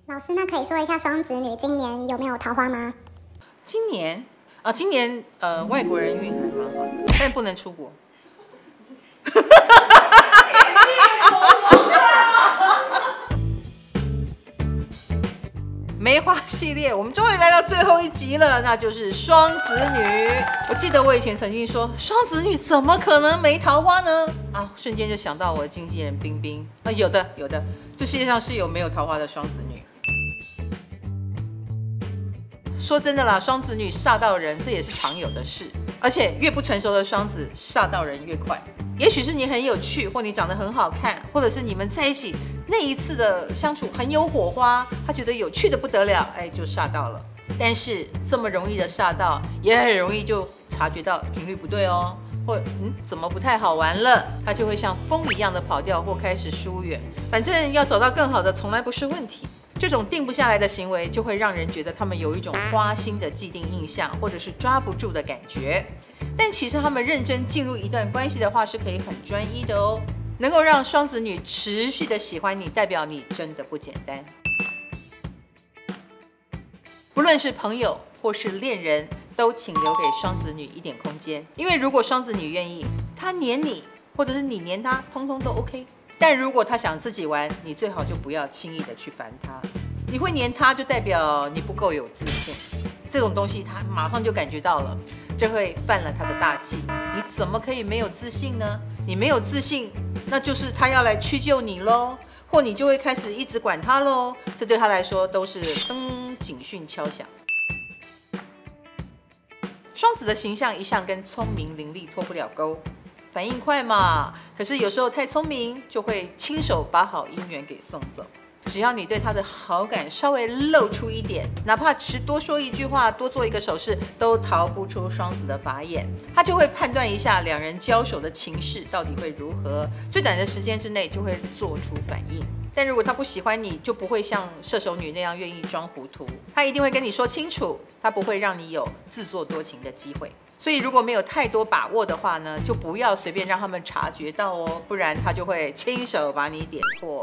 老师，那可以说一下双子女今年有没有桃花吗？ 今年外国人运还蛮好的，但不能出国。梅花系列，我们终于来到最后一集了，那就是双子女。我记得我以前曾经说，双子女怎么可能没桃花呢？啊，瞬间就想到我的经纪人冰冰啊，有的，这世界上是有没有桃花的双子女。说真的啦，双子女煞到人，这也是常有的事。而且越不成熟的双子煞到人越快。也许是你很有趣，或你长得很好看，或者是你们在一起那一次的相处很有火花，他觉得有趣的不得了，哎，就煞到了。但是这么容易的煞到，也很容易就察觉到频率不对哦，或怎么不太好玩了，他就会像风一样的跑掉或开始疏远。反正要找到更好的从来不是问题。这种定不下来的行为，就会让人觉得他们有一种花心的既定印象，或者是抓不住的感觉。但其实他们认真进入一段关系的话，是可以很专一的哦。能够让双子女持续的喜欢你，代表你真的不简单。不论是朋友或是恋人，都请留给双子女一点空间。因为如果双子女愿意，她黏你，或者是你黏她，通通都 OK。但如果他想自己玩，你最好就不要轻易的去烦他。你会黏他，就代表你不够有自信。这种东西他马上就感觉到了，这会犯了他的大忌。你怎么可以没有自信呢？你没有自信，那就是他要来屈就你咯，或你就会开始一直管他咯。这对他来说都是警讯敲响。双子的形象一向跟聪明伶俐脱不了钩。反应快嘛，可是有时候太聪明，就会亲手把好姻缘给送走。只要你对他的好感稍微露出一点，哪怕只是多说一句话、多做一个手势，都逃不出双子的法眼。他就会判断一下两人交手的情势到底会如何，最短的时间之内就会做出反应。但如果他不喜欢你，就不会像射手女那样愿意装糊涂，他一定会跟你说清楚，他不会让你有自作多情的机会。所以如果没有太多把握的话呢，就不要随便让他们察觉到哦，不然他就会亲手把你点破。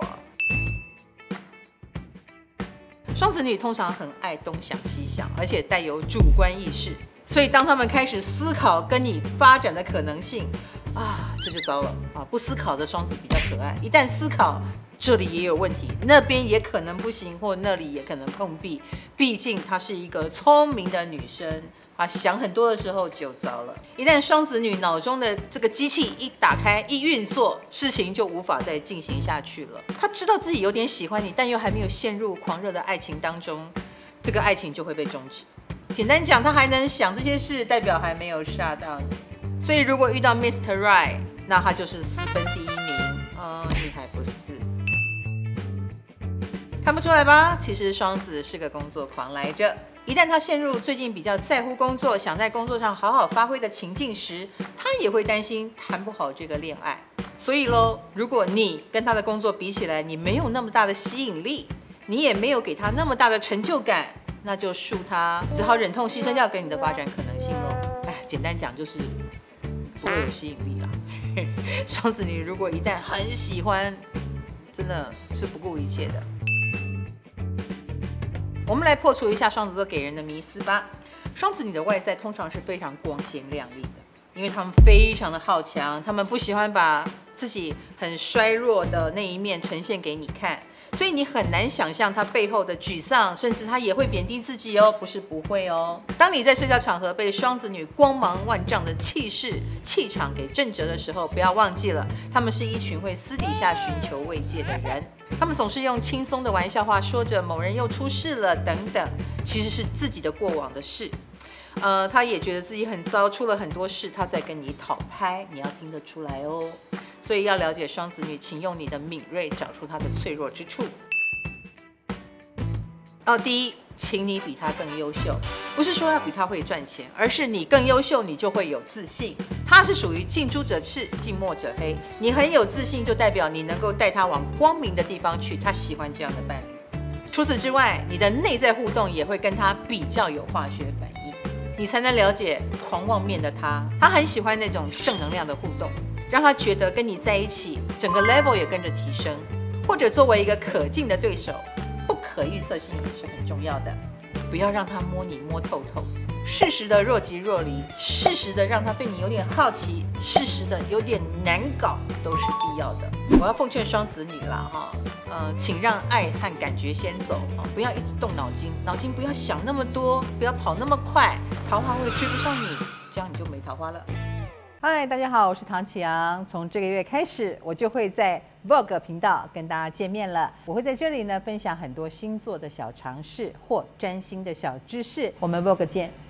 双子女通常很爱东想西想，而且带有主观意识，所以当他们开始思考跟你发展的可能性这就糟了啊！不思考的双子比较可爱，一旦思考，这里也有问题，那边也可能不行，或那里也可能碰壁。毕竟她是一个聪明的女生想很多的时候就糟了。一旦双子女脑中的这个机器一打开一运作，事情就无法再进行下去了。她知道自己有点喜欢你，但又还没有陷入狂热的爱情当中，这个爱情就会被终止。简单讲，她还能想这些事，代表还没有煞到你。所以如果遇到 Mr. Right， 那他就是私奔第一名你还不是。看不出来吧？其实双子是个工作狂来着。一旦他陷入最近比较在乎工作，想在工作上好好发挥的情境时，他也会担心谈不好这个恋爱。所以咯，如果你跟他的工作比起来，你没有那么大的吸引力，你也没有给他那么大的成就感，那就恕他只好忍痛牺牲掉跟你的发展可能性咯。简单讲就是不会有吸引力啦。双子女如果一旦很喜欢，真的是不顾一切的。我们来破除一下双子座给人的迷思吧。双子女的外在通常是非常光鲜亮丽的，因为他们非常的好强，他们不喜欢把自己很衰弱的那一面呈现给你看，所以你很难想象他背后的沮丧，甚至他也会贬低自己哦，不是不会哦。当你在社交场合被双子女光芒万丈的气场给震慑的时候，不要忘记了，他们是一群会私底下寻求慰藉的人。他们总是用轻松的玩笑话说着某人又出事了等等，其实是自己的过往的事。他也觉得自己很糟，出了很多事，他在跟你讨拍，你要听得出来哦。所以要了解双子女，请用你的敏锐找出她的脆弱之处。第一，请你比她更优秀，不是说要比她会赚钱，而是你更优秀，你就会有自信。她是属于近朱者赤，近墨者黑。你很有自信，就代表你能够带她往光明的地方去，她喜欢这样的伴侣。除此之外，你的内在互动也会跟她比较有化学反应，你才能了解狂妄面的她。她很喜欢那种正能量的互动，让她觉得跟你在一起，整个 level 也跟着提升。或者作为一个可敬的对手，不可可预测性也是很重要的，不要让他摸你摸透透，适时的若即若离，适时的让他对你有点好奇，适时的有点难搞都是必要的。我要奉劝双子女啦请让爱和感觉先走不要一直动脑筋，脑筋不要想那么多，不要跑那么快，桃花会追不上你，这样你就没桃花了。嗨，大家好，我是唐启阳。从这个月开始，我就会在 Vogue 频道跟大家见面了。我会在这里呢分享很多星座的小常识或占星的小知识。我们 Vogue 见。